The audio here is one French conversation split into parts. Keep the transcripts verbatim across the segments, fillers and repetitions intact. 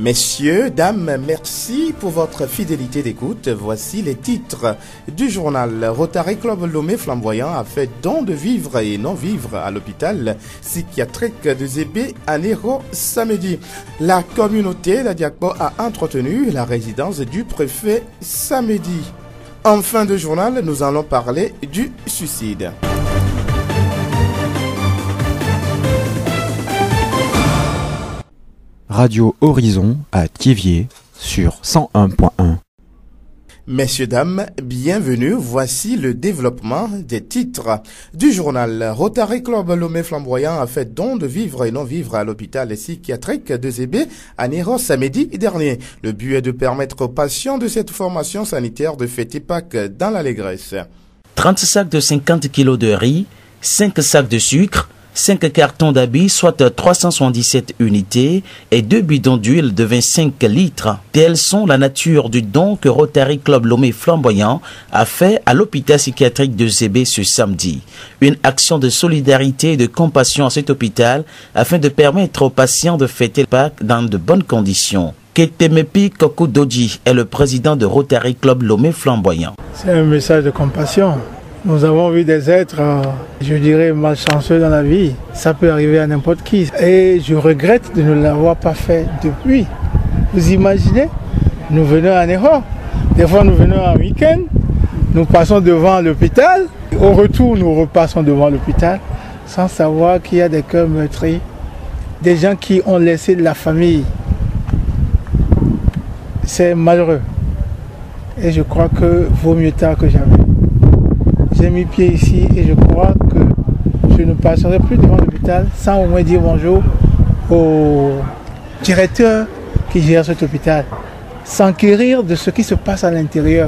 Messieurs, dames, merci pour votre fidélité d'écoute. Voici les titres du journal. Rotary Club Lomé Flamboyant a fait don de vivre et non-vivre à l'hôpital psychiatrique de Zébé à Néro samedi. La communauté d'Adiakpo a entretenu la résidence du préfet samedi. En fin de journal, nous allons parler du suicide. Radio Horizon à Thiéviers sur cent un point un. Messieurs, dames, bienvenue. Voici le développement des titres du journal. Rotary Club Lomé Flamboyant a fait don de vivre et non-vivre à l'hôpital psychiatrique de Zébé à Néro samedi dernier. Le but est de permettre aux patients de cette formation sanitaire de fêter Pâques dans l'allégresse. trente sacs de cinquante kilos de riz, cinq sacs de sucre, cinq cartons d'habits, soit trois cent soixante-dix-sept unités, et deux bidons d'huile de vingt-cinq litres. Telles sont la nature du don que Rotary Club Lomé Flamboyant a fait à l'hôpital psychiatrique de Zébé ce samedi. Une action de solidarité et de compassion à cet hôpital afin de permettre aux patients de fêter Pâques dans de bonnes conditions. Ketemepi Kokodoji est le président de Rotary Club Lomé Flamboyant. C'est un message de compassion. Nous avons vu des êtres, euh, je dirais, malchanceux dans la vie. Ça peut arriver à n'importe qui. Et je regrette de ne l'avoir pas fait depuis. Vous imaginez, nous venons à Néro. Des fois, nous venons en week-end. Nous passons devant l'hôpital. Au retour, nous repassons devant l'hôpital sans savoir qu'il y a des cœurs meurtris. Des gens qui ont laissé la famille. C'est malheureux. Et je crois que vaut mieux tard que jamais. J'ai mis pied ici et je crois que je ne passerai plus devant l'hôpital sans au moins dire bonjour au directeur qui gère cet hôpital, s'enquérir de ce qui se passe à l'intérieur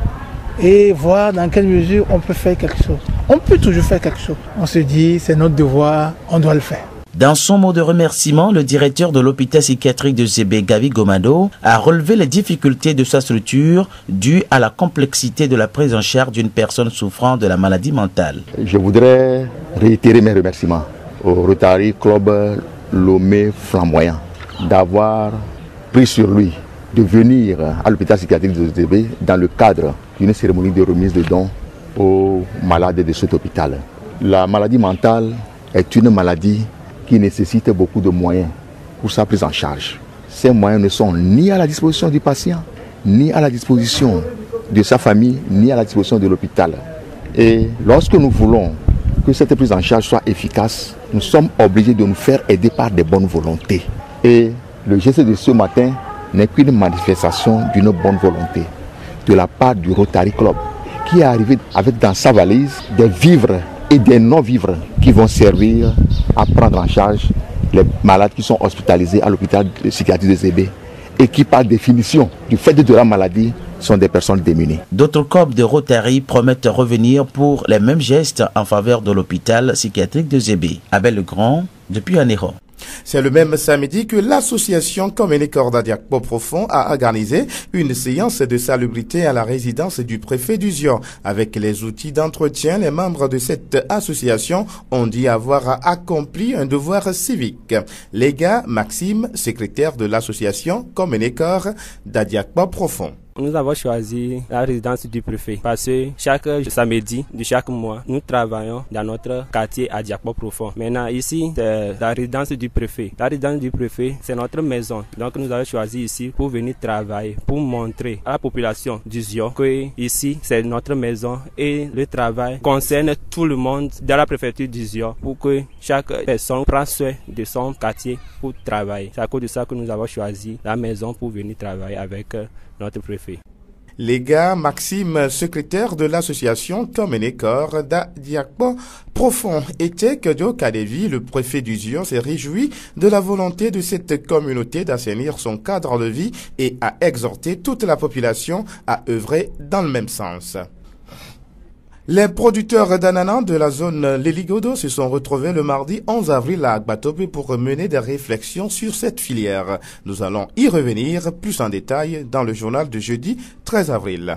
et voir dans quelle mesure on peut faire quelque chose. On peut toujours faire quelque chose. On se dit, c'est notre devoir, on doit le faire. Dans son mot de remerciement, le directeur de l'hôpital psychiatrique de Zébé, Gavi Gomado, a relevé les difficultés de sa structure dues à la complexité de la prise en charge d'une personne souffrant de la maladie mentale. Je voudrais réitérer mes remerciements au Rotary Club Lomé Flamboyant d'avoir pris sur lui de venir à l'hôpital psychiatrique de Zébé dans le cadre d'une cérémonie de remise de dons aux malades de cet hôpital. La maladie mentale est une maladie qui nécessite beaucoup de moyens pour sa prise en charge. Ces moyens ne sont ni à la disposition du patient, ni à la disposition de sa famille, ni à la disposition de l'hôpital. Et lorsque nous voulons que cette prise en charge soit efficace, nous sommes obligés de nous faire aider par des bonnes volontés. Et le geste de ce matin n'est qu'une manifestation d'une bonne volonté de la part du Rotary Club, qui est arrivé avec dans sa valise des vivres et des non-vivres qui vont servir à prendre en charge les malades qui sont hospitalisés à l'hôpital psychiatrique de Zébé et qui, par définition, du fait de la maladie, sont des personnes démunies. D'autres corps de Rotary promettent revenir pour les mêmes gestes en faveur de l'hôpital psychiatrique de Zébé. Abel Legrand, depuis Anéro. C'est le même samedi que l'association Communé Corda Diakpo Profond a organisé une séance de salubrité à la résidence du préfet du Zion. Avec les outils d'entretien, les membres de cette association ont dit avoir accompli un devoir civique. Légat Maxime, secrétaire de l'association Communé Corda Diakpo Profond. Nous avons choisi la résidence du préfet parce que chaque samedi de chaque mois, nous travaillons dans notre quartier à Diakpo Profond. Maintenant, ici, c'est la résidence du préfet. La résidence du préfet, c'est notre maison. Donc, nous avons choisi ici pour venir travailler, pour montrer à la population du Zion que ici, c'est notre maison et le travail concerne tout le monde dans la préfecture du Zion pour que chaque personne prenne soin de son quartier pour travailler. C'est à cause de ça que nous avons choisi la maison pour venir travailler avec notre préfet. Légat Maxime, secrétaire de l'association Communé Corda Diakpo Profond, était que Dio Kadevi, le préfet du Zion, s'est réjoui de la volonté de cette communauté d'assainir son cadre de vie et a exhorté toute la population à œuvrer dans le même sens. Les producteurs d'ananas de la zone Leligodo se sont retrouvés le mardi onze avril à Agbatobe pour mener des réflexions sur cette filière. Nous allons y revenir plus en détail dans le journal de jeudi treize avril.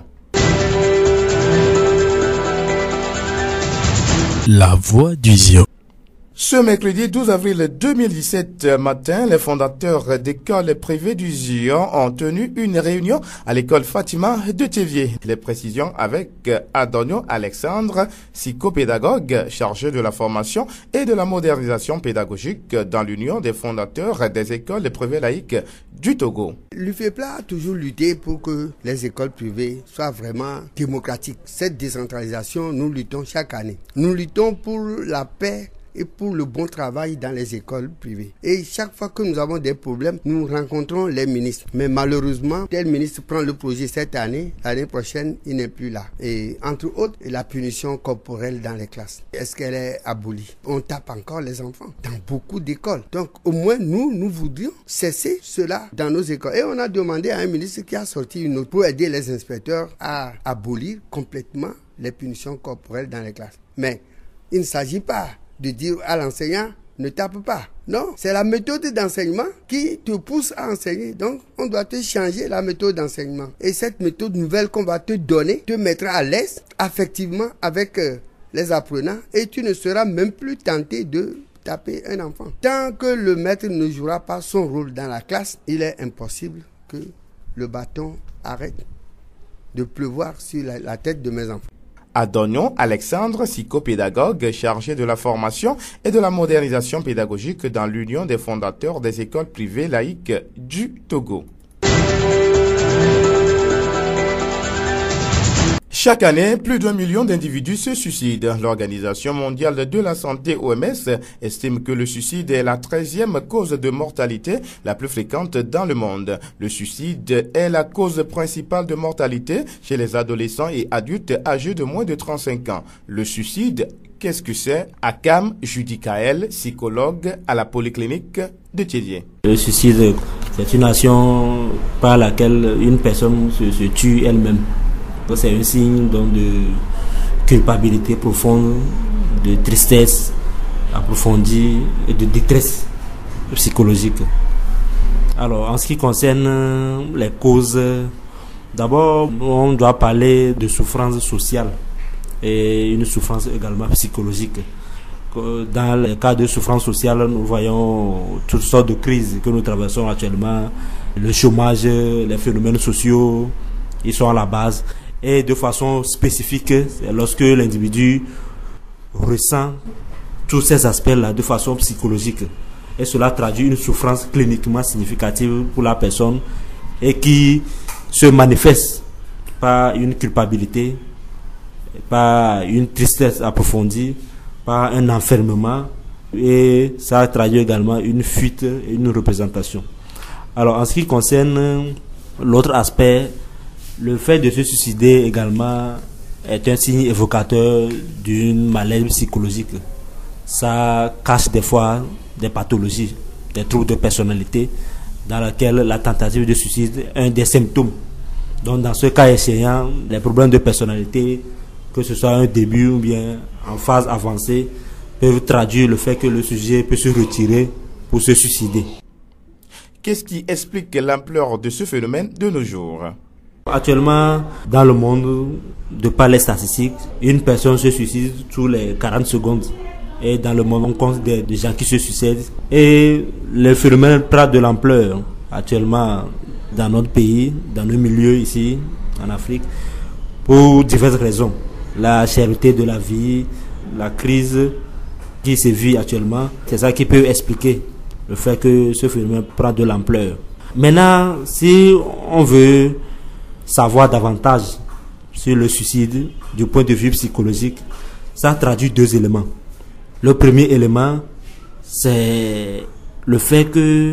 La voix du Zion. Ce mercredi douze avril deux mille dix-sept matin, les fondateurs d'écoles privées du Zion ont tenu une réunion à l'école Fatima de Théviers. Les précisions avec Adonio Alexandre, psychopédagogue chargé de la formation et de la modernisation pédagogique dans l'Union des fondateurs des écoles privées laïques du Togo. L'U F E P L A a toujours lutté pour que les écoles privées soient vraiment démocratiques. Cette décentralisation, nous luttons chaque année. Nous luttons pour la paix et pour le bon travail dans les écoles privées. Et chaque fois que nous avons des problèmes, nous rencontrons les ministres. Mais malheureusement, tel ministre prend le projet cette année, l'année prochaine, il n'est plus là. Et entre autres, la punition corporelle dans les classes. Est-ce qu'elle est abolie? On tape encore les enfants dans beaucoup d'écoles. Donc au moins, nous, nous voudrions cesser cela dans nos écoles. Et on a demandé à un ministre qui a sorti une note pour aider les inspecteurs à abolir complètement les punitions corporelles dans les classes. Mais il ne s'agit pas de dire à l'enseignant, ne tape pas. Non, c'est la méthode d'enseignement qui te pousse à enseigner. Donc, on doit te changer la méthode d'enseignement. Et cette méthode nouvelle qu'on va te donner te mettra à l'aise affectivement avec euh, les apprenants et tu ne seras même plus tenté de taper un enfant. Tant que le maître ne jouera pas son rôle dans la classe, il est impossible que le bâton arrête de pleuvoir sur la, la tête de mes enfants. Adonio Alexandre, psychopédagogue chargé de la formation et de la modernisation pédagogique dans l'Union des fondateurs des écoles privées laïques du Togo. Chaque année, plus d'un million d'individus se suicident. L'Organisation mondiale de la santé O M S estime que le suicide est la treizième cause de mortalité la plus fréquente dans le monde. Le suicide est la cause principale de mortalité chez les adolescents et adultes âgés de moins de trente-cinq ans. Le suicide, qu'est-ce que c'est? Akam Judikael, psychologue à la polyclinique de Théviers. Le suicide, c'est une action par laquelle une personne se, se tue elle-même. C'est un signe donc, de culpabilité profonde, de tristesse approfondie et de détresse psychologique. Alors, en ce qui concerne les causes, d'abord, on doit parler de souffrance sociale et une souffrance également psychologique. Dans les cas de souffrance sociale, nous voyons toutes sortes de crises que nous traversons actuellement. Le chômage, les phénomènes sociaux, ils sont à la base. Et de façon spécifique, c'est lorsque l'individu ressent tous ces aspects-là de façon psychologique. Et cela traduit une souffrance cliniquement significative pour la personne et qui se manifeste par une culpabilité, par une tristesse approfondie, par un enfermement, et ça traduit également une fuite et une représentation. Alors en ce qui concerne l'autre aspect, le fait de se suicider également est un signe évocateur d'une maladie psychologique. Ça cache des fois des pathologies, des troubles de personnalité dans lesquels la tentative de suicide est un des symptômes. Donc dans ce cas échéant, les problèmes de personnalité, que ce soit un début ou bien en phase avancée, peuvent traduire le fait que le sujet peut se retirer pour se suicider. Qu'est-ce qui explique l'ampleur de ce phénomène de nos jours? Actuellement, dans le monde, de par les statistiques, une personne se suicide tous les quarante secondes. Et dans le monde, on compte des, des gens qui se suicident. Et le phénomène prend de l'ampleur actuellement dans notre pays, dans nos milieux ici, en Afrique, pour diverses raisons. La cherté de la vie, la crise qui se vit actuellement, c'est ça qui peut expliquer le fait que ce phénomène prend de l'ampleur. Maintenant, si on veut savoir davantage sur le suicide du point de vue psychologique, ça traduit deux éléments. Le premier élément, c'est le fait que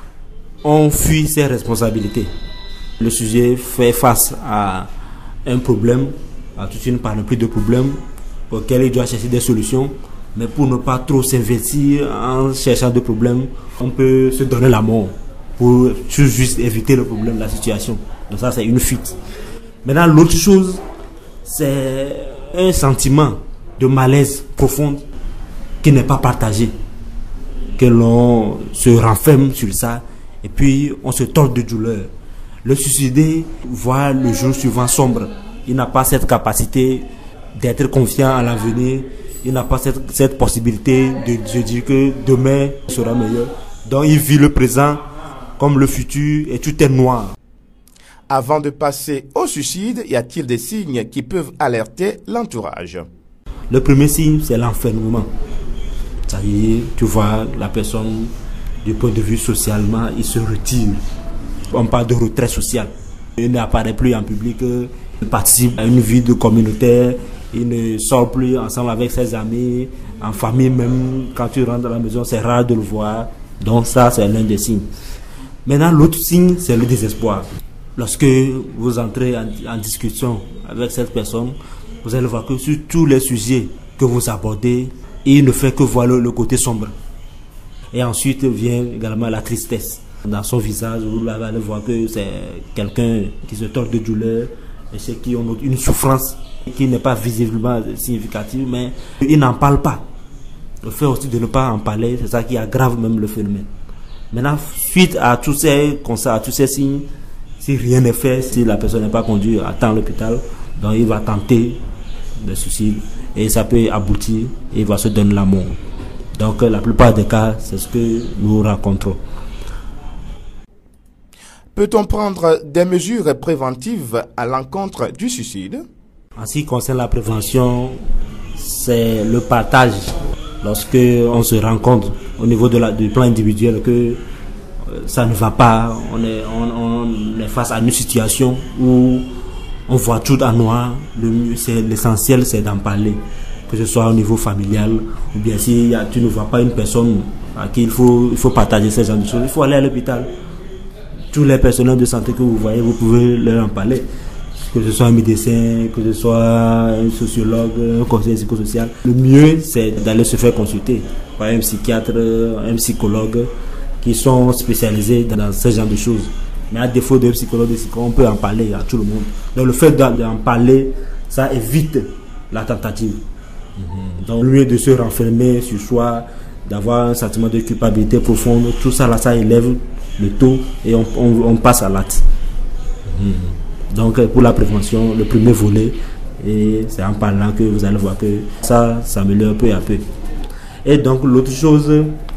on fuit ses responsabilités. Le sujet fait face à un problème, à toute une panoplie de problèmes auxquels il doit chercher des solutions, mais pour ne pas trop s'investir en cherchant des problèmes, on peut se donner la mort pour juste éviter le problème, la situation. Donc ça, c'est une fuite. Maintenant, l'autre chose, c'est un sentiment de malaise profond qui n'est pas partagé. Que l'on se renferme sur ça et puis on se tord de douleur. Le suicidé voit le jour suivant sombre. Il n'a pas cette capacité d'être confiant à l'avenir. Il n'a pas cette, cette possibilité de se dire que demain sera meilleur. Donc il vit le présent comme le futur et tout est noir. Avant de passer au suicide, y a-t-il des signes qui peuvent alerter l'entourage? Le premier signe, c'est l'enfermement. C'est-à-dire, tu vois, la personne, du point de vue socialement, il se retire. On parle de retrait social. Il n'apparaît plus en public, il participe à une vie de communautaire, il ne sort plus ensemble avec ses amis, en famille même, quand tu rentres dans la maison, c'est rare de le voir. Donc ça, c'est l'un des signes. Maintenant, l'autre signe, c'est le désespoir. Lorsque vous entrez en, en discussion avec cette personne, vous allez voir que sur tous les sujets que vous abordez, il ne fait que voir le, le côté sombre. Et ensuite vient également la tristesse. Dans son visage, vous allez voir que c'est quelqu'un qui se tord de douleur, et ceux qui ont une souffrance qui n'est pas visiblement significative, mais il n'en parle pas. Le fait aussi de ne pas en parler, c'est ça qui aggrave même le phénomène. Maintenant, suite à tous ces constats, à tous ces signes, si rien n'est fait, si la personne n'est pas conduite à temps à l'hôpital, donc il va tenter le suicide et ça peut aboutir et il va se donner la mort. Donc la plupart des cas, c'est ce que nous rencontrons. Peut-on prendre des mesures préventives à l'encontre du suicide? En ce qui concerne la prévention, c'est le partage. Lorsque on se rend compte au niveau de la, du plan individuel que ça ne va pas, on est, on, on est face à une situation où on voit tout en noir, le, c'est, l'essentiel c'est d'en parler, que ce soit au niveau familial, ou bien si y a, tu ne vois pas une personne à qui il faut, il faut partager ces genre de choses, il faut aller à l'hôpital. Tous les personnels de santé que vous voyez, vous pouvez leur en parler, que ce soit un médecin, que ce soit un sociologue, un conseiller psychosocial. Le mieux c'est d'aller se faire consulter par un psychiatre, un psychologue, qui sont spécialisés dans ce genre de choses. Mais à défaut d'un psychologue, on peut en parler à tout le monde. Donc le fait d'en parler, ça évite la tentative. Mm-hmm. Donc au lieu de se renfermer sur soi, d'avoir un sentiment de culpabilité profonde, tout ça là, ça élève le taux et on, on, on passe à l'acte. Mm-hmm. Donc pour la prévention, le premier volet, et c'est en parlant que vous allez voir que ça s'améliore peu à peu. Et donc l'autre chose,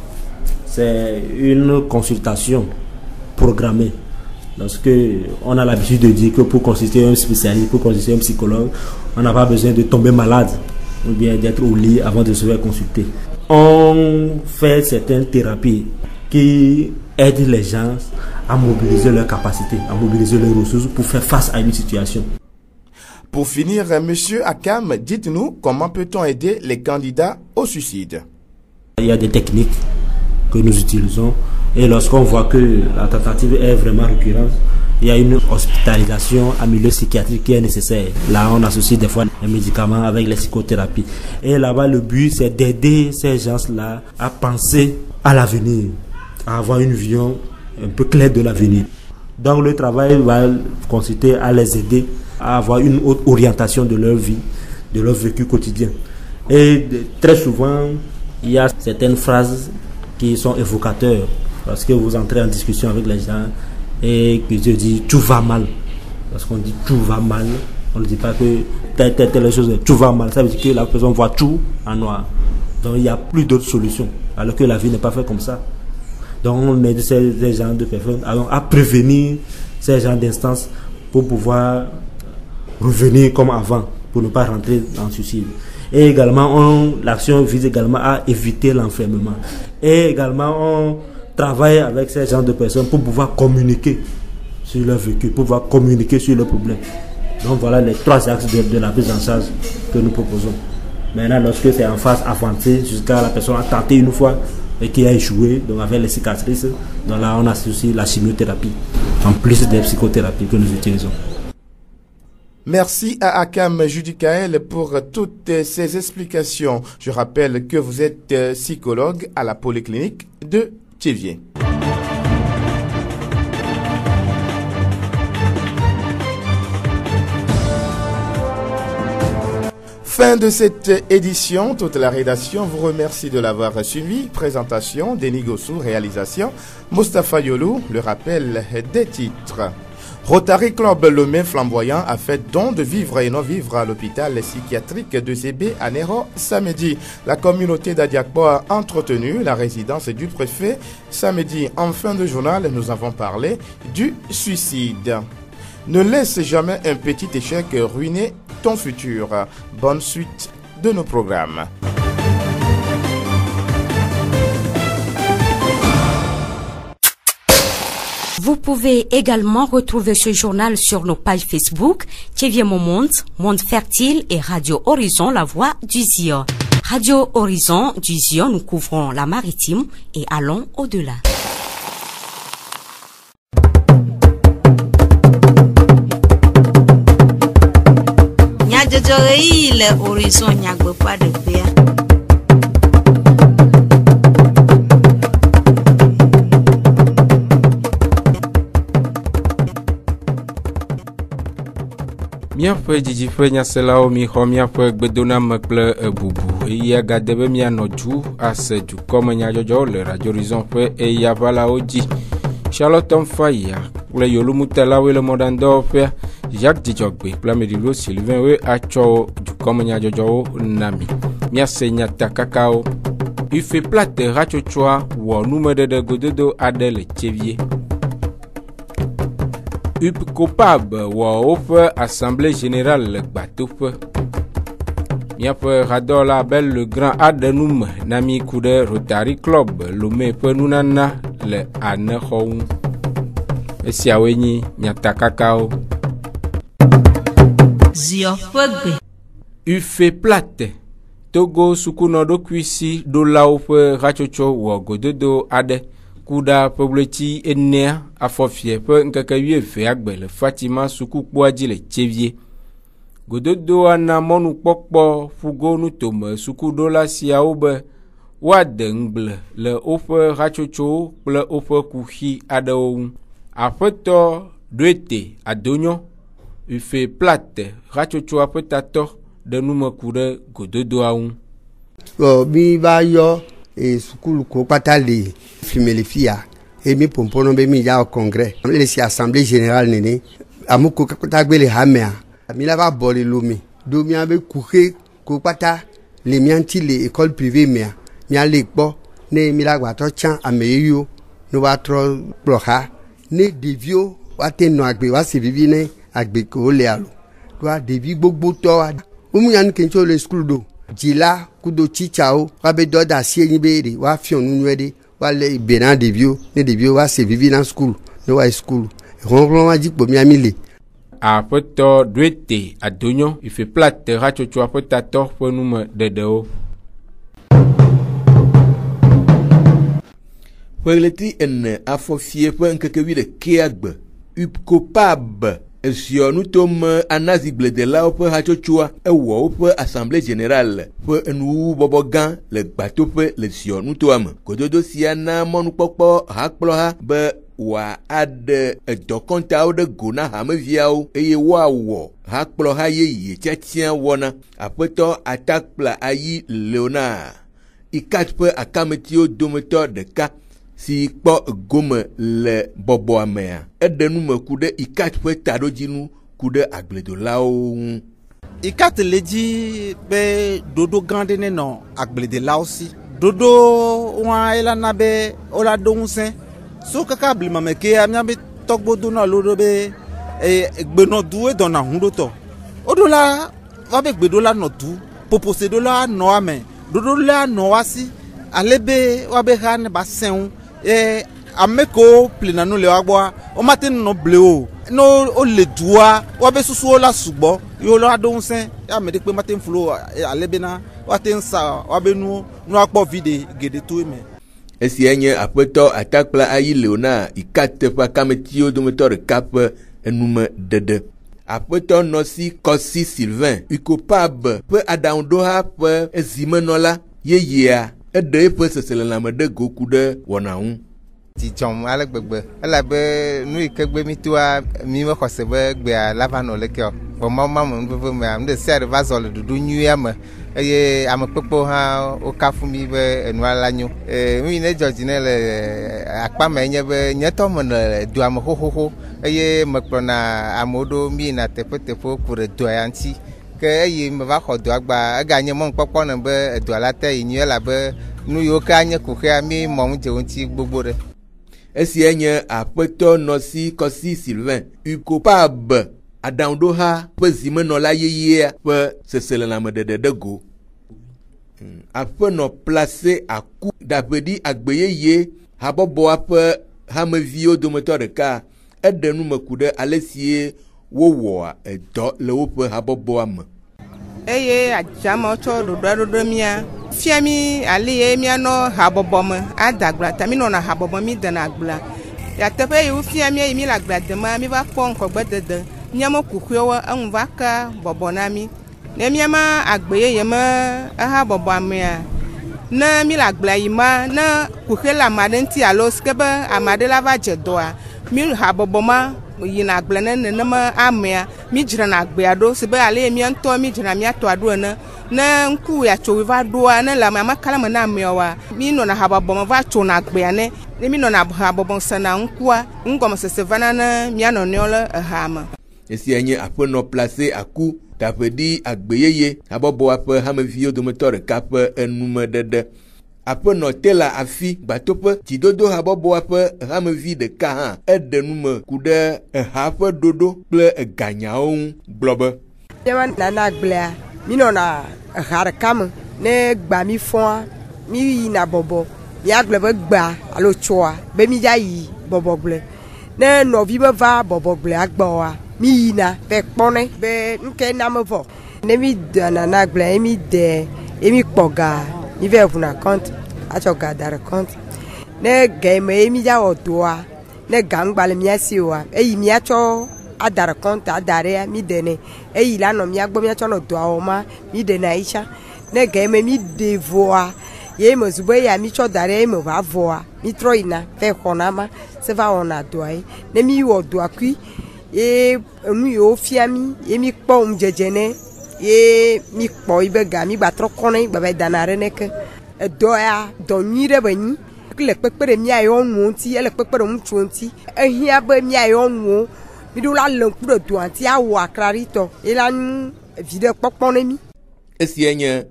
c'est une consultation programmée. Lorsque on a l'habitude de dire que pour consulter un spécialiste, pour consulter un psychologue, on n'a pas besoin de tomber malade ou bien d'être au lit avant de se faire consulter. On fait certaines thérapies qui aident les gens à mobiliser leurs capacités, à mobiliser leurs ressources pour faire face à une situation. Pour finir, Monsieur Akam, dites-nous comment peut-on aider les candidats au suicide? Il y a des techniques que nous utilisons et lorsqu'on voit que la tentative est vraiment récurrente, il y a une hospitalisation en milieu psychiatrique qui est nécessaire. Là, on associe des fois les médicaments avec les psychothérapies. Et là-bas, le but, c'est d'aider ces gens-là à penser à l'avenir, à avoir une vision un peu claire de l'avenir. Donc, le travail va consister à les aider à avoir une autre orientation de leur vie, de leur vécu quotidien. Et très souvent, il y a certaines phrases qui sont évocateurs, parce que vous entrez en discussion avec les gens et que je dis tout va mal. Parce qu'on dit tout va mal, on ne dit pas que telle, telle, telle chose, tout va mal. Ça veut dire que la personne voit tout en noir. Donc il n'y a plus d'autres solutions, alors que la vie n'est pas faite comme ça. Donc on aide ces, ces gens de personnes à, à prévenir ces gens d'instances pour pouvoir revenir comme avant, pour ne pas rentrer en suicide. Et également, l'action vise également à éviter l'enfermement. Et également, on travaille avec ces gens de personnes pour pouvoir communiquer sur leur vécu, pour pouvoir communiquer sur leurs problèmes. Donc voilà les trois axes de, de la prise en charge que nous proposons. Maintenant, lorsque c'est en phase avancée, jusqu'à la personne a tenté une fois et qui a échoué, donc avec les cicatrices, donc là on associe la chimiothérapie, en plus des psychothérapies que nous utilisons. Merci à Akam Judicaël pour toutes ces explications. Je rappelle que vous êtes psychologue à la polyclinique de Thiéviers. Fin de cette édition, toute la rédaction vous remercie de l'avoir suivi. Présentation, Denis Gossou, réalisation, Mustapha Yolou, le rappel des titres. Rotary Club Lomé Flamboyant a fait don de vivre et non vivre à l'hôpital psychiatrique de Zébé à Néro samedi. La communauté d'Adiakpo a entretenu la résidence du préfet samedi. En fin de journal, nous avons parlé du suicide. Ne laisse jamais un petit échec ruiner ton futur. Bonne suite de nos programmes. Vous pouvez également retrouver ce journal sur nos pages Facebook, Tchévier Mon Monde, Monde Fertile et Radio Horizon, la voix du Zion. Radio Horizon du Zion, nous couvrons la maritime et allons au-delà. Le Horizon n'yagbe pas de paix. Miaƒe dzidziƒe nyaselawo mi xɔ miaƒe gbedoname kple ebubu eya gade be mianɔ dzu ase dukɔme nyadzɔdzɔwo le Radio Horizon ƒe eyaʋalawo dzi. Charlotte Mfaya kple yolomutelawoe le mɔɖaŋudɔwɔƒea. Jacques Dzidzɔgbe kple Ameɖiɖo Sylvain woe atsɔ dukɔme nyadzɔdzɔwo na mi. Miase nyatakakawo. Ife plate hatsotsoa wɔ numeɖeɖe gododo aɖe le Tchevie. U P COPAB wɔ woƒe assemblée générale le gbatoƒe. Miaƒe hadɔla Abel Le Grand aɖe nume na mi ku ɖe Rotary Club Lomé ƒe nunana le Anexɔ ŋu. Esiawoe nye nyatakakawo. Ufe plate Togo sukunɔɖokui si ɖolawo ƒe hatsotso wɔ gododo aɖe ku ɖa ƒebleti enea afɔfie ƒe ŋkeke wuieve agbe le Fatima sukukpoa dzi le Tchevie. Gododoa na mɔnukpɔkpɔ ƒugo nutome sukuɖola siawo be woade ŋgble le woƒe hatsotsowo kple woƒe kuxi aɖewo ŋu. Aƒetɔ Doete Adonyo Ufe plate hatsotsoa ƒe tatɔ ɖe nume ku ɖe gododoa ŋu. Mi va yɔ sukulu ko kpata le fime le fia e mi pompono be mi ya au congrès le si assemblée générale nene amuko kpata gbe le hamea mi la va bɔ le Lomé do mi ave kuxe ko kpata le mianti le école privée mea mi ale kpɔ ne mi la gbatɔ tsã ame yeyo no va trɔ kplɔxa ne ɖeviwo wa te nɔ agbe wa se vivi ne agbe ko le alo doa ɖevi gbogbo tɔ wo mu yan kencho le school do dzila kudo tsitsawo wa be dɔ da asi enyi be ɖe wa fiɔ nu nyuie ɖe wa le bena ɖeviwo ne ɖeviwo wa se vivi na school ne wa yi school hlɔ̃hlɔ̃ wa dzi kpo miami le. Aƒetɔ Doete Adonyo Ife plate hatsotsoa ƒe tatɔ ƒe nume ɖeɖewo. Ƒeleti ene afɔfie ƒe ŋkeke wi ɖeke agbe U P COPAB eziɔ nutome anazigbledelawo ƒe hatsotsoa ewɔ woƒe assemblée générale ƒe enuwuwubɔbɔ gã le gbatoƒe le ziɔ nutoa me. Gododo sia na mɔnukpɔkpɔ hakplɔha be wòaɖe edɔkɔntawo ɖe go na hameviawo eye woawɔ hakplɔha yeye tiatia wɔna. Aƒetɔ Atakpla Ayi Leonard I C A T ƒe akametiwo dometɔ ɖeka si kpɔ gome le bɔbɔa mea eɖe nume ku ɖe I C A T ƒe taɖodzinu ku ɖe agbledolawo ŋu. I C A T le dzi be ɖoɖo gã ɖe ne nɔ agbledelawo si. Ɖoɖo wa elana be wola ɖo ŋusẽ so kaka blimame kea miabe tɔgbodo na lo ɖo be gbenɔduwoe dɔna hu ɖo tɔ. Woɖola va be gbeɖola nɔ du poposeɖola nɔ ame ɖoɖola nɔ wa si ale be wa be ha ne ba sẽŋu. E ame ko plena no le wa gbɔa o ma te no ble o no o le dua wa be susuwo la sugbɔ yo la do ŋusẽ ya me de pe ma te flo ale bena wa te nsa wa be nu nu akpɔ vide gede to me. Esia nye aƒetɔ Atakpla Ayi Leonard I C A T ƒe akametiwo dometɔ ɖeka ƒe enume ɖeɖe. Aƒetɔ Nɔsi Kɔsi Sylvain U P COPAB ƒe aɖaŋuɖoha ƒe ezimenɔla yeyea eɖe eƒe seselelãme ɖe go ku ɖe wɔna ŋu. Dzidzɔm ale gbegbe elabe nu yi ke gbe mi toa mi me xɔse be gbea la va nɔ leke o gbɔmɔ ma me nuveve mea nu ɖe sia ɖe va zɔ le ɖoɖo nyuia me eye ame kpekpewo hã wokafu mi be enua la nyo mi ne dzɔdzi ne le akpa me nye be nye tɔ me le dua me xoxoxo eye mekplɔna amewo ɖo mi yina teƒe teƒe ku ɖe dua ya ŋuti ke eye me va xɔ dua gba eganye mɔnukpɔkpɔ ne be dua la te yi nyuie elabe nu yiwo ke anye kuxea mi mɔ ŋu dze ŋuti gbogbo ɖe. Esia nye aƒetɔ nɔsi kɔsi Sylvain Ukopab aɖaŋuɖoha ƒe zimenɔla yeyea ƒe seselelãmeɖeɖe ɖe go. Aƒenɔ Place Aku Daƒeɖi Agbeyeye habɔbɔa ƒe hameviwo dometɔ ɖeka eɖe nu me ku ɖe ale sie wowɔa edɔ le woƒe habɔbɔa me. Eye adzama tsɔ ɖoɖoa ɖoɖo mia fia mi ali ye mianɔ habɔbɔ me ada agblea ta mi nɔna habɔbɔ mi dena agblea yateƒe yi wofia mi yi mi le agblea dema mi va kpɔ ŋgɔgbedede miame kukuiwo eŋu va ka bɔbɔ na mi ne miama agbe yeye me eha bɔbɔa mea ne mi le agblea yi ma ne kuxi le ame aɖe ŋuti alo sike be ame aɖe la va dze dɔa mi habɔbɔ ma yina agble ne nenema amea mi dzrana agbea ɖo si be ale mi ŋutɔ mi dzrana mi atɔ aɖo ene ne ŋku ya tso va ɖoa ne le ame kala me na ameawoa mi nɔna habɔbɔ me va tsona agbea ne ne mi nɔna habɔbɔ sena ŋkua ŋgɔmesese vana ne mia nɔnɔewo le eha me. Esia nye aƒenɔ Place Aku Daƒeɖi Agbeyeye habɔbɔa ƒe hameviwo dometɔ ɖeka ƒe enumeɖeɖe. Aƒenɔ Tela Afi Gbatoƒe dzidodo habɔbɔa ƒe hamevi ɖeka hã eɖe nu me ku ɖe eha ƒe ɖoɖo kple eganyawo ŋu gblɔ be. Míama nana agblea mi nɔna eha ɖeka me ne gba mi fɔa mi yina bɔbɔ miagblɔ be gba alo tsoa be mi dza yi bɔbɔ gble ne nɔvi me va bɔbɔ gblea gbɔa mi yina be kpɔnɛ be nke na me vɔ ne mi de nana agblea ye mi de ye mi kpɔ ga mi va ʋuna kɔnt atsɔ ga da ɖe kɔnt ne ga me ye mi dza wɔ doa ne ga ŋgba le mia si oa eyi miatsɔ ada ɖe kɔnt ada ɖe mi de ne eyi la nɔ mia gbɔ miatsɔ nɔ doa wɔ ma mi de na yitsa ne ga me mi de voa ye me zu be ya mi tsɔ da ɖe ye me va voa mi trɔ yina va xɔna ma se va wɔna doa ye ne mi wɔ doa kui ye enu yiwo fia mi ye mi kpɔ ŋudzedze ne ye mi kpɔ yi be ga mi gba trɔ kɔ ne gba va dana ɖe ne ke edɔ ya dɔ nyui ɖe be nyi le kpekpe ɖe mia yɔ nuwo ŋuti ele kpekpe ɖe ŋutsuwo ŋuti ehia be mia yɔ nuwo mi ɖo la le ŋku ɖe doa ŋuti awɔ akraɖitɔ ye la nu viɖe kpɔkpɔ ne mi. Esia nye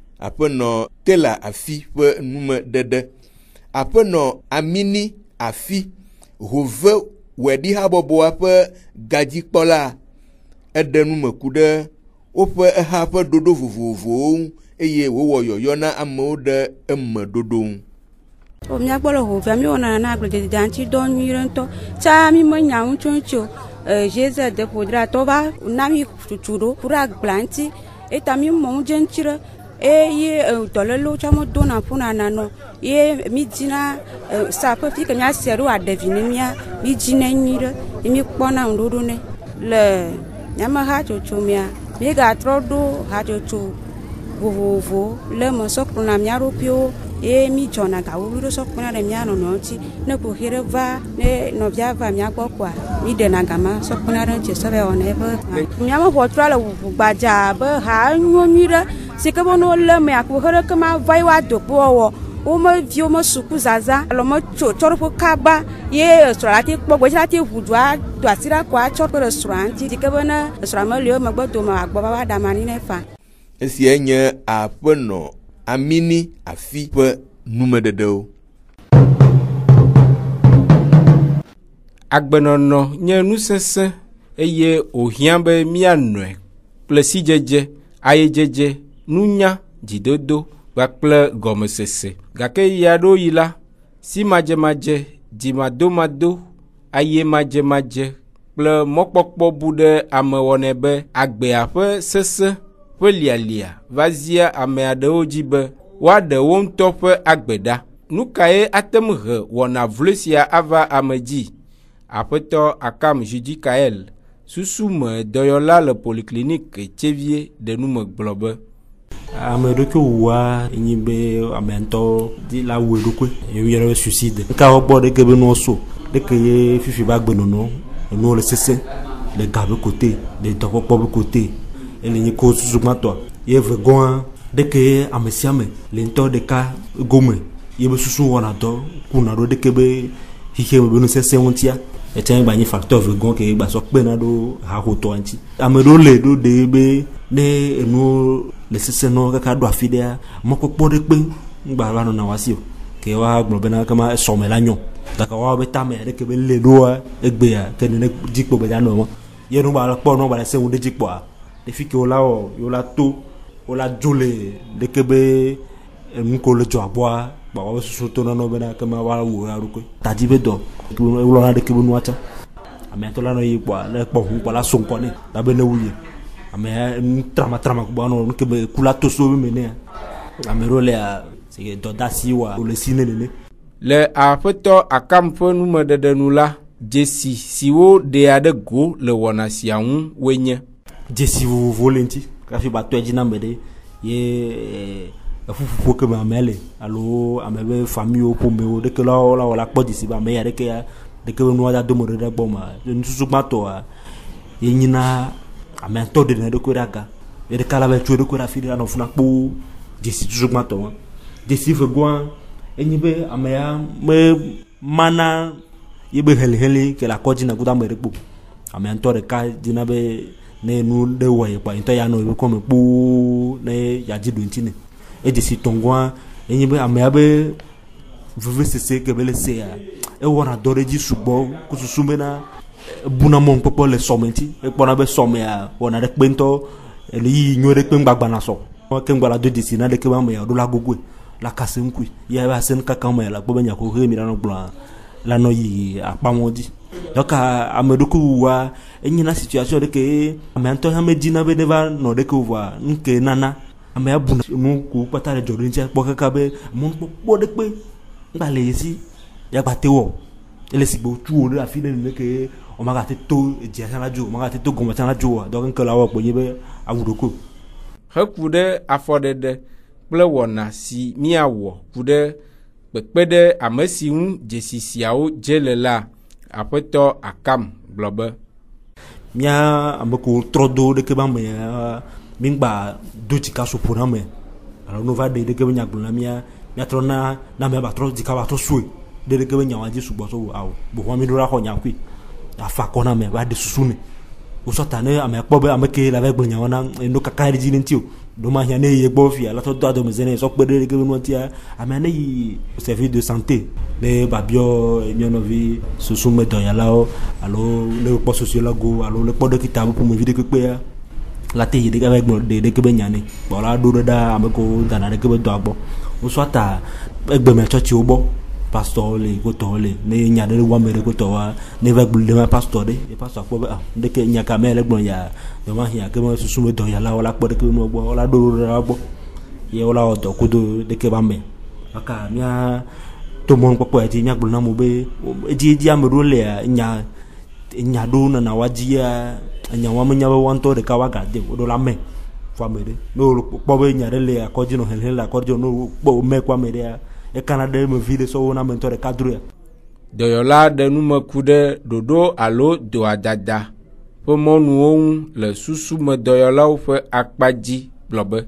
aƒenɔ Tela Afi ƒe numeɖeɖe. Aƒenɔ Amini Afi Hove Wɛɖi habɔbɔa ƒe gadzikpɔla eɖe nu me ku ɖe woƒe eha ƒe ɖoɖo vovovowo ŋu eye wowɔ yɔyɔ na amewo ɖe eme ɖoɖo ŋu. O miagbɔ le hovea mi wɔna na agbledede ŋuti dɔ nyui ɖe ŋutɔ tsa mi menya ŋutsu ŋuti o Jésus de ƒodra tɔ va na mi tutu ɖo ku ɖe agblea ŋuti eta mi mɔ ŋudze ŋuti ɖe eye dɔlélewo tsɛ medona ƒona nanɔ ye mi dzina saƒe fi ke miase ɖo aɖevi ne mia mi dzina nyui ɖe ye mi kpɔna ŋuɖoɖo ne le miame hatsotso mea mi gatrɔ ɖo hatsotso vovovo le me sɔkplɔna mia ɖokuiwo ye mi dzɔna gawuvi ɖo sɔkplɔna ɖe mia nɔnɔ ŋuti ne ƒoxi ɖe va ne nɔvia va mia gbɔ koa mi ɖena gama sɔkplɔna ɖe ŋuti sɔ va wɔna eƒe miame ʋɔtrɔ le ʋuʋu gbadza be ha nyɔ nyui ɖe si ke be ne wolé me aƒoxe ɖeke ma va yi woado kpɔwɔwɔ wome viwo me suku zaza alo me tso tsɔ ɖe ƒe kaba ye srɔ̃ la te kpɔ gbedzi la te ʋu dua do asi ɖa ko atsɔ kpe ɖe srɔ̃a ŋuti si ke be ne srɔ̃a meli wo megbe dome agbɔ va va ɖa mani ne fa. Esia nye aƒenɔ Amini Afi ƒe numeɖeɖewo. Agbenɔnɔ nye nusesẽ eye wòhiã be mianɔe kple sidzedze, ayedzedze, nunya, dzidodo kpakple gɔmesese. Gake ya ɖo yi la, si madzemadze, dzimadomado, ayemadzemadze kple mɔkpɔkpɔ bu ɖe ame wɔnɛ be agbea ƒe sesẽ ƒe lialia va zia ame aɖewo dzi be woaɖe wo ŋutɔ ƒe agbe ɖa. Nu kae atem he wɔna vlo sia ava ame dzi? Aƒetɔ Akam Judi Kael, susume dɔyɔla le poliklinik Tsevie ɖe nume gblɔ be ame ɖeke wua enyi be ame ŋutɔ di la wu eɖokui yeyɔna be suicide. Eka wo gbɔ ɖeke be nua so ɖeke ye fifi be agbenɔnɔ enuwo le sesẽ le ga be kote le dɔkpɔkpɔ be kote ele nyi ko susu gbãtɔa ye vegɔa deke amesiame le ntɔ ɖeka gome yebe susu wɔna dɔ kuna ɖo deke be xixe me be nu sese ŋutia etsɛ gba nye facteur vegan ke gba sɔ kpena ɖo haxotɔ ŋuti ame ɖewo le ɖo de be ne enuwo le sese nɔ kaka ɖo afi ɖea mɔkpɔkpɔ ɖe kpe ŋgba va nɔna wasi o ke wa gblɔ bena kama esɔme la nyɔ gake wa be tame ɖeke be le ɖoa egbea ke ne dzikpo be dza nɔ ma ye nu gba le kpɔ nu gba le se ŋu ɖe dzikpoa efi ke wola wɔ yola to wola dzo le ɖeke be enu ko le dzo aboa gba wa be susu to nɔnɔ bena kema wa wo la ɖokui tadi be dɔ wlɔna ɖeke be nua tsã ame tɔ la nɔ yi kpɔa ne kpɔ ʋu kpɔ la so ŋkɔ nɛ la be ne wu yi ame nu trama trama kpɔ anɔ nuke be kula to so be me nea ame ɖewo lea c'est dɔdasi wa le si ne nene. Le aƒetɔ Akam ƒe numeɖeɖe nu la dzesi siwo ɖea ɖe go le wɔna sia ŋu woe nye dzesi vovovo le ŋuti kafi ba tɔe dzi na me ɖe ye eƒuƒoƒo ke me ame le alo ame be famiwo ƒomewo ɖeke la la wɔ la kpɔ dzesi be ame ya ɖeke ya ɖeke be nua da do me ɖe ɖe gbɔ ma nususu gbãtɔa ye nyina ame ŋutɔ ɖe ne ɖekui ɖe aga ye ɖeka la be tso ɖekui ɖe afi ɖe anɔ funa kpo dzesi susu gbãtɔ ma dzesi vegoa enyi be ame ya me mana ye be heliheli ke le akɔdzi na kudo ame ɖe kpo ame ŋutɔ ɖeka dina be ne nu ɖe wɔ ye kpa ŋutɔ ya nɔ ebe kɔme kpoo ne yadzi ɖo ŋuti ne edzesi tɔngɔa enyi be amea be vevesese ke be le sea ewɔna dɔ ɖe dzi sugbɔ ku susu bena buna mɔ ŋkpɔkpɔ le sɔme ŋuti ekpɔna be sɔmea wɔna ɖe kpe ŋutɔ ele yi nyo ɖe kpe ŋgbagbana sɔ ke ŋgba la do dzesi na ɖeke be amea ɖo la gogoe la kase ŋkui ya be asen kaka me la kpɔ be nyako he mi la nɔ gblɔa la nɔ yi akpamɔ dzi donc ame ɖoko wa enyina situation ɖeke ame ŋutɔ hã medina be ne va nɔ ɖeke voa nuke nana amea buna nu ko kpata le dzɔ ɖe ŋuti kpɔ kaka be mɔnukpɔkpɔ ɖe kpe ŋgba le yesi ya gba te wɔ ele si gbe tu wo ɖe afi ɖe ne ke o ma gate to dzia tsã la dzo o ma gate to gɔme tsã la dzo wa donc nke la wɔ kpo nye be awu ɖoko heku ɖe afɔɖeɖe kple wɔna si miawɔ ku ɖe kpekpe ɖe ame si ŋu dzesi siawo dze le la aƒetɔ Akam gblɔ be mia ame ko trɔ do ɖeke be ame mi ŋgba do dzika soƒo na me alo no va ɖe ɖeke be nyagblɔ na mia miatrɔ na na mia ba trɔ dzika ba trɔ soe ɖe ɖeke be nyawa dzi sugbɔ so awo bohɔa mi ɖo la xɔ nyakui afa kɔ na me va ɖe susu ne wosɔ ta ne ame kpɔ be ame ke la va gblɔ nyawa na eno kaka ɖe dzi ne ŋuti o do ma hiã ne ye gbɔ fia la tɔ do adome zene sɔ kpe ɖe ɖeke be nuatia amea ne yi service de santé ne babiɔ miɔnɔvi susume dɔyalawo alo ne kpɔ sociologo alo ne kpɔ ɖekita be ƒomevi ɖeke kpea la te yi ɖeke va gblɔ ɖe ɖeke be nya ne bɔn la ɖo ɖe ɖa ame ko dana ɖeke be dɔa gbɔ wosɔ ta egbemea tsɔtsiwo gbɔ pastor le kotɔ le ne nya ɖe wɔme ɖe kotɔ wa ne va gblɔ ɖe ma pastor ɖe ye pastor kpɔ be ah ɖeke nya ka me le gblɔ ya dɔma hiã ke me susu me dɔyalawo la kpɔ ɖeke be nu gbɔ la ɖo ɖe la gbɔ ye wola wɔ dɔ kudo ɖeke ba me aka mia to mɔ kpɔkpɔ ya dzi mia gblɔ na mo be edzi edzi ame ɖewo le nya nya ɖo nana wa dzia nya wa menya be wɔntɔ ɖeka wa gade wo ɖo la me fɔ ame ɖe ne wo kpɔ be nya ɖe le akɔdzi nɔ hehe le akɔdzi no kpɔ me kpɔ ame ɖea ekana ɖe me vi ɖe sɔ wo na me ŋutɔ ɖeka droa dɔyɔla ɖe nume ku ɖe ɖoɖo alo doadada ƒe mɔnuwo ŋu le susumedɔyɔlawo ƒe akpa dzi gblɔ be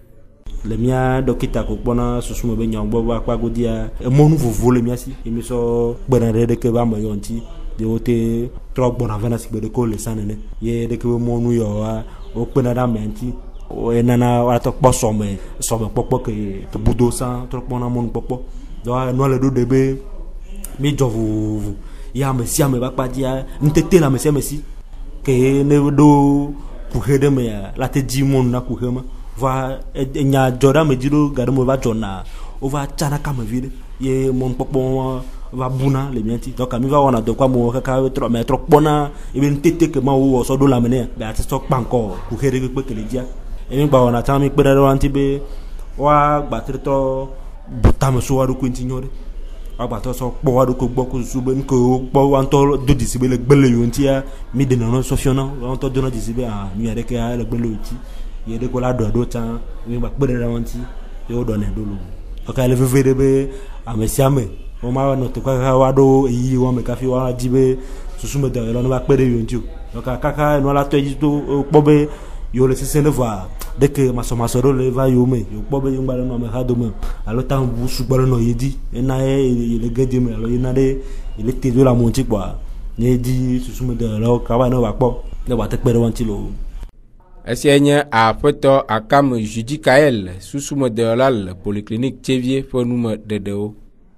le mia dɔkita ko kpɔna susume be nyawo gbɔ be akpa godia emɔnu vovovo le mia si emi sɔ gbena ɖe ɖeke be ame yɔ ŋuti ye wote trɔ gbɔna vana si gbe ɖeke wo le sa nene ye ɖeke be mɔnu yɔa wo kpena ɖe ame ŋuti enana woatɔ kpɔ sɔme sɔme kpɔkpɔ ke budo sa trɔ kpɔna mɔnu kpɔkpɔ dɔa enua le ɖo ɖe be mi dzɔ vovovo ya ame sia ame ba kpa dzia ŋutete le ame sia ame si ke ne ɖo kuxe ɖe mea la te dzi mɔnu na kuxe ma va enya dzɔ ɖe ame dzi ɖo ga ɖe me va dzɔna wova tsana kame vi ɖe ye mɔnukpɔkpɔ va buna le mia ŋuti donc mi va wɔna dɔ kɔ amewo kaka trɔ ame trɔ kpɔna ebe ŋutete ke ma wo wɔ sɔ ɖo le ame nea be ati sɔ kpa ŋkɔ kuxe ɖe kpekpe ke le dzia emi gba wɔna tsã mi kpe ɖe ɖe wa ŋuti be woa gbatretɔ butame so wa ɖokui ŋuti nyɔ ɖe wa gbatɔ sɔ kpɔ wa ɖokui gbɔ ko susu be nuke wo kpɔ wa ŋutɔ do disi be le gbe le yo ŋutia mi de nɔnɔ sɔfiɔna wa ŋutɔ dona disi be ah mi aɖeke ya le gbe le yo ŋuti ye ɖe ko la ɖɔ ɖo tsã mi gba kpe ɖe ɖe wa ŋuti ye wo ɖɔnɛ ɖo lo ɔka le veve ɖe be ame sia ame wo ma nɔ teƒe kaka wa ɖo eyi wɔme kafi wa dzi be susume dɔyɔlawo ne va kpe ɖe yo ŋuti o ɔka kaka nua la tɔ edzi to kpɔ be yo le sese ne va dès que ma soeur ma soeur le va yome yo po be yongba no me hado me alors tant vous sugbalo no yedi na e le gedi me alors ina de il était de la montie quoi ne di susume de la kaba no ba po ne ba te pere wanti lo Esienye a poto akam Judi Kael susume de la polyclinique Tchevier pour nous de deo.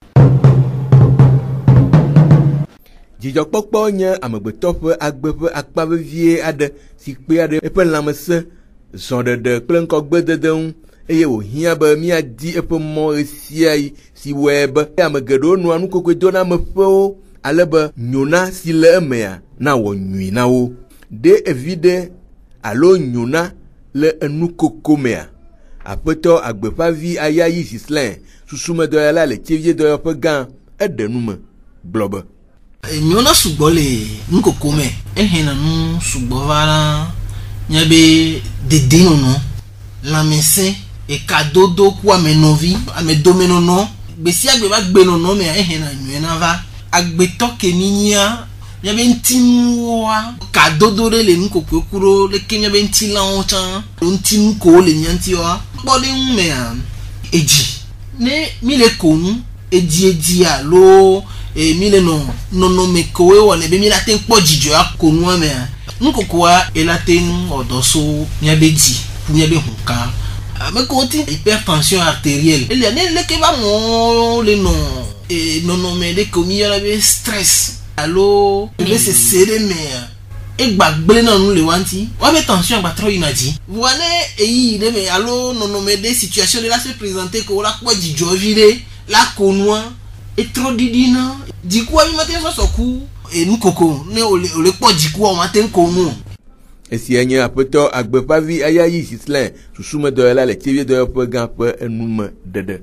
Dzidzɔkpɔkpɔ nye amegbetɔ ƒe agbe ƒe akpa vevie aɖe si kpe aɖe eƒe lãmesẽ zɔɖeɖe kple ŋkɔgbedede ŋu eye wòhiã be míadi eƒe mɔ sia yi si wɔe be ame geɖewo nɔa nukokoi do na ameƒewo ale be nyona si le emea na wɔ nyui na wo ɖe evi ɖe alo nyona le enukoko mea aƒetɔ agbeƒavi ayayi Zislin susumedɔyala le Tchevie dɔyɔƒe gã eɖe nu me gblɔ be nyɔna sugbɔ le nukoko me ehena nu sugbɔ va la nye be dedenono lãmesẽ ekadodo ku amenovi amedomenono gbesi agbe va gbenono me ehena nyuena va agbetɔ ke minyia nye be ŋtinuwoa kadodo ɖe le nukoko kuro leke nye be ŋtilãwo tsã ŋtinuko le miantiwa kpɔ ɖe ŋu mea edzi ne mi le ko nu edzi edzi alo e mi le no nonome kowe wɔ ne be mi la te kpɔ dzidzɔ ako nua mea nukokoa ela te nu ɔdɔso miabe dzi ku miabe huka ame ko ti hypertension artérielle elia ne leke ba mo le no e nonome de ko mi yɔna be stress alo be se sere mea egbagble na nu le wanti wa be tension agbatrɔ yina dzi voa ne eyi de me alo nonome de situation de la se présenter ko la kpɔ dzidzɔ vi de la ko nua etro didina dikuwa mi maten so soku enukoko ne ole ole po dikuwa maten ko nu esi enye aƒetɔ agbeƒavi ayayi Zislin susume dɔyɔla le Tchevie dɔyɔƒe gã ƒe enume dede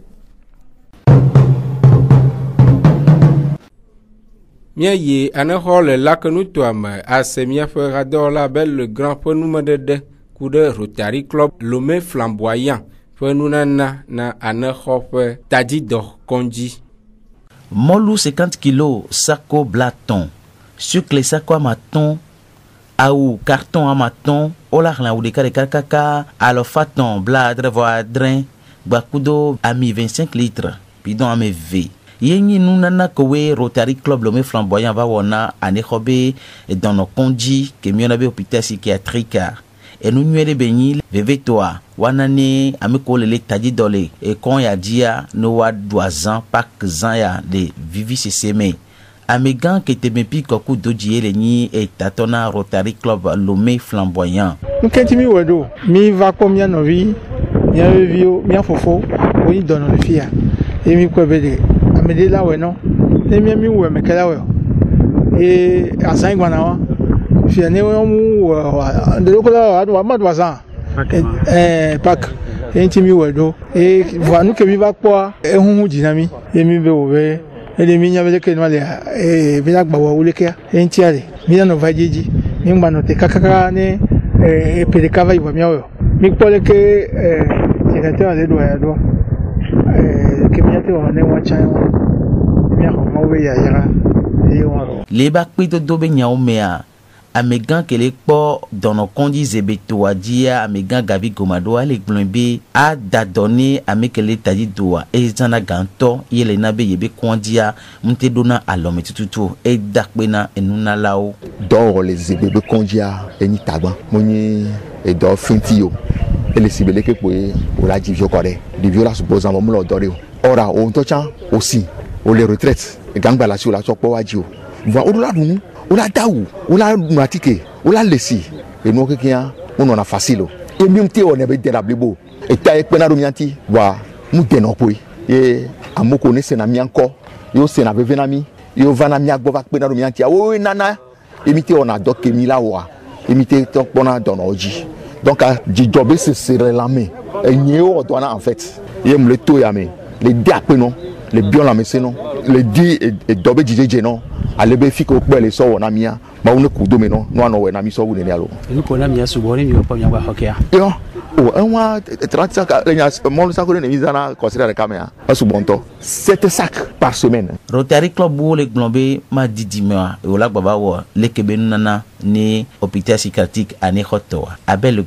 Miaye anexɔ le lakenutoa me ase miaƒe radɔla be le grand ƒe numedede ku ɖe Rotary Club Lomé Flamboyant ƒe nunana na anexɔ ƒe tadidɔ kɔndzi. Molou cinquante kilos, saco blaton. Sucre les saco à maton. Aou, carton à maton. Ola la ou de kaka. Alors faton, bladre, voadrin. Bakudo, ami vingt-cinq litres. Bidon ami V. Yengi nous nana kowe Rotary Club Lomé Flamboyant va wana anekobe dans nos congis que mionabe hôpital psychiatrique. Et nous nous les bénis, vevetoa, wanane, ameko le tadi dole, et quand ya dia, noa doazan, pak zanya, de vivi se seme. Amegan qui te mepi koku doji eleni et tatona Rotary Club Lomé Flamboyant. Nkenti mi wedo, mi va combien novi, mi a vio, mi a fofo, oui donne le fia. Et mi kwebede, amede la we no, et mi mi we mekela we. Et à cinq wanawa. Fiane mu de lokola adu amadu wazan eh pak enti mi wedo e vanu ke mi va kpo ehun jinami e mi be wo be e de mi nya be ke no le e bi na gbawo wule ke enti ale mi na no vajeji mi ngba no te kakaka ne e pele kava iwa mi awo mi kpo le ke eh directeur de do ya do eh ke mi ate wa ne wa chan mi a ko mo be ya yara e wa le ba kpi to do be nya o mea Amegan kele kpo dans nos conduits zebeto adia Amegan Gavi Gomado ale glombe a dadone amekele tadi doa e zana ganto yele nabe yebe kondia mte dona alome tututu e dakpena enuna lao dans les zebebe kondia eni tagban moni e do fintio ele sibele ke poe o la divio kore divio la supposant mo lo dore ora o to chan aussi o les retraites e gangba la sur la sopo waji o voa o la dunu o la daou o la nuatike o la lesi e no ke kian o no na facile e mi mte o ne be dera blibo e ta e pena do mianti wa mu de no poi e amoko ne se na mi anko yo se na beve na mi yo va na mi agbo va pena do mianti o nana e mi te o na doke mi la wa e mi te to pona don oji donc a di jobe se serrer la main e nye o do na en fait ye mu le to ya me le di apeno le bion la me se non le di e dobe jijeje non alebe fiko pele so wona mia ma wonu kudo me no no no we na mi so woni ni alo ni ko na mia subo ni mi ko mia ba hokea yo o enwa trente sacs lenya mon sac ne mi zana considérer la caméra asu bonto sept sacs par semaine Rotary Club wo le glombe ma didima o la baba wo le kebe nana ni hôpital psychiatrique ane khoto abel le grand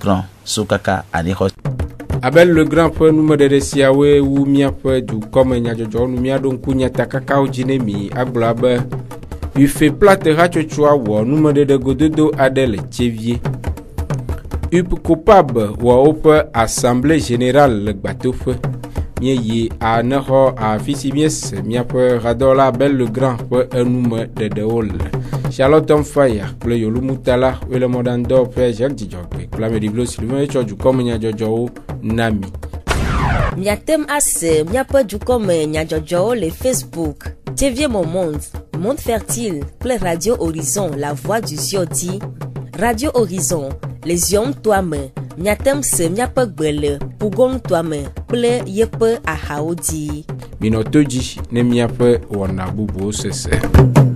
sokaka anexɔ. Abel le grand peu nous me de siawe ou mia peu du comme nya jojo nous mia don kunya takaka o jinemi aglabe u fait plate rachochua wo nous me de gododo adele tchevie u coupable wo op assemblée générale le bateau feu mie yi a neho a fisimies mia peu radola Abel le grand peu nous me de deol Charlotte Fire le yolu mutala ou le modando pe Jacques Dijogbe la me diblo Sylvain et du comme nya jojo nami Miatem ase miapa du comme nya jojo le Facebook Tevie mon monde monde fertile ple Radio Horizon la voix du Ziodi Radio Horizon les yom toi-même miatem se miapa gbele pugon toi-même ple yepe a haodi minotoji ne miapa wana bubu sese